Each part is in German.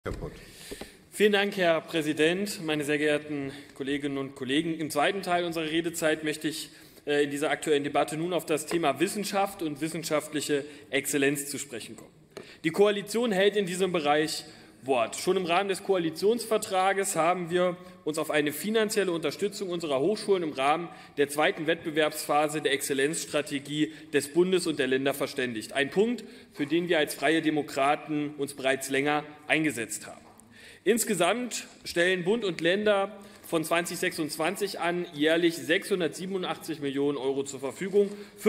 Herr Pott. Vielen Dank, Herr Präsident, meine sehr geehrten Kolleginnen und Kollegen. Im zweiten Teil unserer Redezeit möchte ich in dieser aktuellen Debatte nun auf das Thema Wissenschaft und wissenschaftliche Exzellenz zu sprechen kommen. Die Koalition hält in diesem Bereich Wort. Schon im Rahmen des Koalitionsvertrages haben wir uns auf eine finanzielle Unterstützung unserer Hochschulen im Rahmen der zweiten Wettbewerbsphase der Exzellenzstrategie des Bundes und der Länder verständigt. Ein Punkt, für den wir als Freie Demokraten uns bereits länger eingesetzt haben. Insgesamt stellen Bund und Länder von 2026 an jährlich 687 Millionen € zur Verfügung,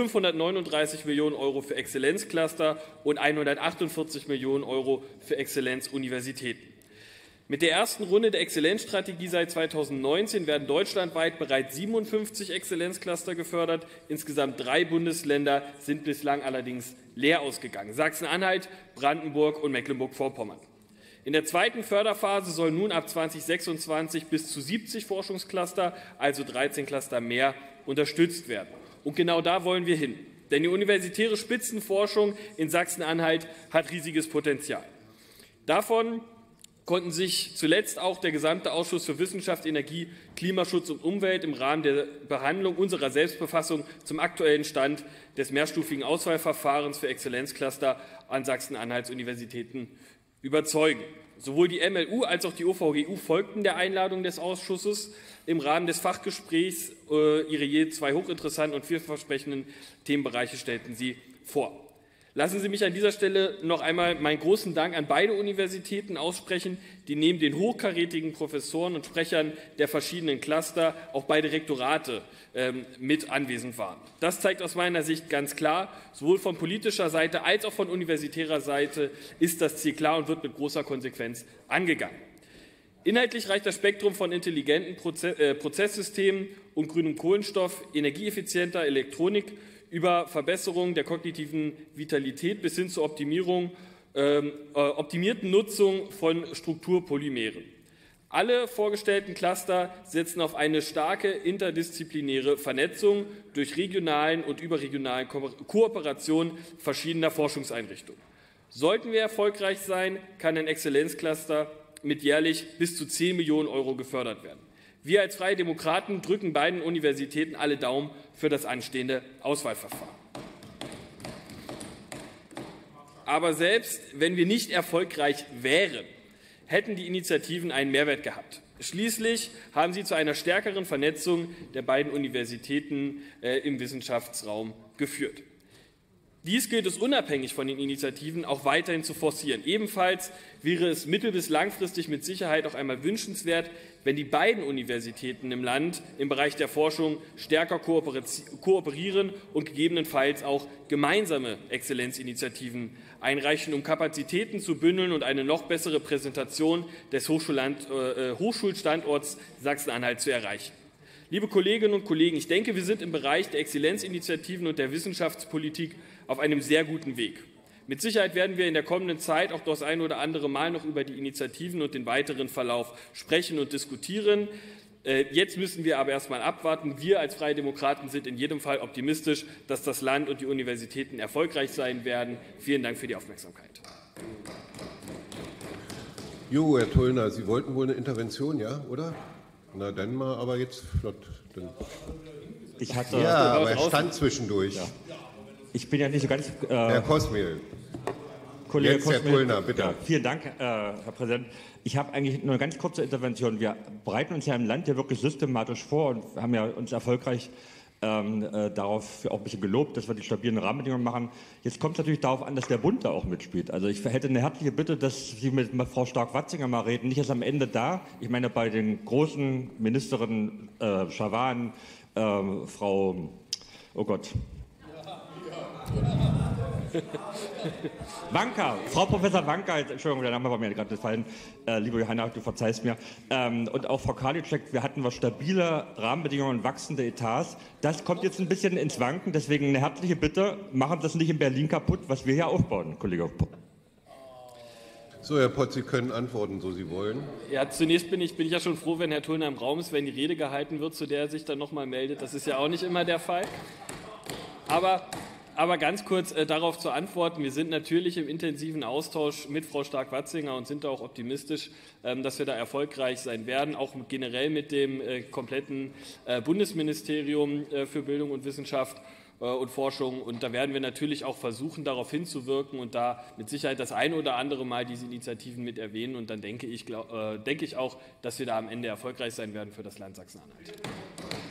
539 Millionen € für Exzellenzcluster und 148 Millionen € für Exzellenzuniversitäten. Mit der ersten Runde der Exzellenzstrategie seit 2019 werden deutschlandweit bereits 57 Exzellenzcluster gefördert. Insgesamt 3 Bundesländer sind bislang allerdings leer ausgegangen: Sachsen-Anhalt, Brandenburg und Mecklenburg-Vorpommern. In der zweiten Förderphase sollen nun ab 2026 bis zu 70 Forschungscluster, also 13 Cluster mehr, unterstützt werden. Und genau da wollen wir hin. Denn die universitäre Spitzenforschung in Sachsen-Anhalt hat riesiges Potenzial. Davon konnten sich zuletzt auch der gesamte Ausschuss für Wissenschaft, Energie, Klimaschutz und Umwelt im Rahmen der Behandlung unserer Selbstbefassung zum aktuellen Stand des mehrstufigen Auswahlverfahrens für Exzellenzcluster an Sachsen-Anhalts Universitäten überzeugen. Sowohl die MLU als auch die OVGU folgten der Einladung des Ausschusses. Im Rahmen des Fachgesprächs ihre je 2 hochinteressanten und vielversprechenden Themenbereiche stellten sie vor. Lassen Sie mich an dieser Stelle noch einmal meinen großen Dank an beide Universitäten aussprechen, die neben den hochkarätigen Professoren und Sprechern der verschiedenen Cluster auch beide Rektorate mit anwesend waren. Das zeigt aus meiner Sicht ganz klar, sowohl von politischer Seite als auch von universitärer Seite ist das Ziel klar und wird mit großer Konsequenz angegangen. Inhaltlich reicht das Spektrum von intelligenten Prozesssystemen und grünem Kohlenstoff, energieeffizienter Elektronik über Verbesserung der kognitiven Vitalität bis hin zur optimierten Nutzung von Strukturpolymeren. Alle vorgestellten Cluster setzen auf eine starke interdisziplinäre Vernetzung durch regionalen und überregionalen Kooperationen verschiedener Forschungseinrichtungen. Sollten wir erfolgreich sein, kann ein Exzellenzcluster mit jährlich bis zu 10 Millionen € gefördert werden. Wir als Freie Demokraten drücken beiden Universitäten alle Daumen für das anstehende Auswahlverfahren. Aber selbst wenn wir nicht erfolgreich wären, hätten die Initiativen einen Mehrwert gehabt. Schließlich haben sie zu einer stärkeren Vernetzung der beiden Universitäten im Wissenschaftsraum geführt. Dies gilt es unabhängig von den Initiativen auch weiterhin zu forcieren. Ebenfalls wäre es mittel- bis langfristig mit Sicherheit auch einmal wünschenswert, wenn die beiden Universitäten im Land im Bereich der Forschung stärker kooperieren und gegebenenfalls auch gemeinsame Exzellenzinitiativen einreichen, um Kapazitäten zu bündeln und eine noch bessere Präsentation des Hochschulstandorts Sachsen-Anhalt zu erreichen. Liebe Kolleginnen und Kollegen, ich denke, wir sind im Bereich der Exzellenzinitiativen und der Wissenschaftspolitik auf einem sehr guten Weg. Mit Sicherheit werden wir in der kommenden Zeit auch das ein oder andere Mal noch über die Initiativen und den weiteren Verlauf sprechen und diskutieren. Jetzt müssen wir aber erst mal abwarten. Wir als Freie Demokraten sind in jedem Fall optimistisch, dass das Land und die Universitäten erfolgreich sein werden. Vielen Dank für die Aufmerksamkeit. Jo, Herr Tullner, Sie wollten wohl eine Intervention, ja, oder? Na, dann mal, aber jetzt flott. Ich hatte, ja, aber er stand zwischendurch. Ja. Ich bin ja nicht so ganz... Herr Kosmiel. Kollege jetzt Kosmiel, Herr Tullner, bitte. Ja, vielen Dank, Herr Präsident. Ich habe eigentlich nur eine ganz kurze Intervention. Wir bereiten uns ja im Land ja wirklich systematisch vor und haben ja uns erfolgreich darauf auch ein bisschen gelobt, dass wir die stabilen Rahmenbedingungen machen. Jetzt kommt es natürlich darauf an, dass der Bund da auch mitspielt. Also ich hätte eine herzliche Bitte, dass Sie mit Frau Stark-Watzinger mal reden, nicht erst am Ende da. Ich meine, bei den großen Ministerinnen Schawan, Frau, oh Gott, Wanka, Frau Professor Wanka, Entschuldigung, der Name war mir gerade gefallen, liebe Johanna, du verzeihst mir, und auch Frau Karliczek, wir hatten stabile Rahmenbedingungen und wachsende Etats. Das kommt jetzt ein bisschen ins Wanken, deswegen eine herzliche Bitte, machen das nicht in Berlin kaputt, was wir hier aufbauen, Kollege Pott. So, Herr Pott, Sie können antworten, so Sie wollen. Ja, zunächst bin ich ja schon froh, wenn Herr Tullner im Raum ist, wenn die Rede gehalten wird, zu der er sich dann noch mal meldet. Das ist ja auch nicht immer der Fall. Aber Aber ganz kurz darauf zu antworten, wir sind natürlich im intensiven Austausch mit Frau Stark-Watzinger und sind da auch optimistisch, dass wir da erfolgreich sein werden, auch generell mit dem kompletten Bundesministerium für Bildung und Wissenschaft und Forschung. Und da werden wir natürlich auch versuchen, darauf hinzuwirken und da mit Sicherheit das ein oder andere Mal diese Initiativen mit erwähnen. Und dann denke ich auch, dass wir da am Ende erfolgreich sein werden für das Land Sachsen-Anhalt.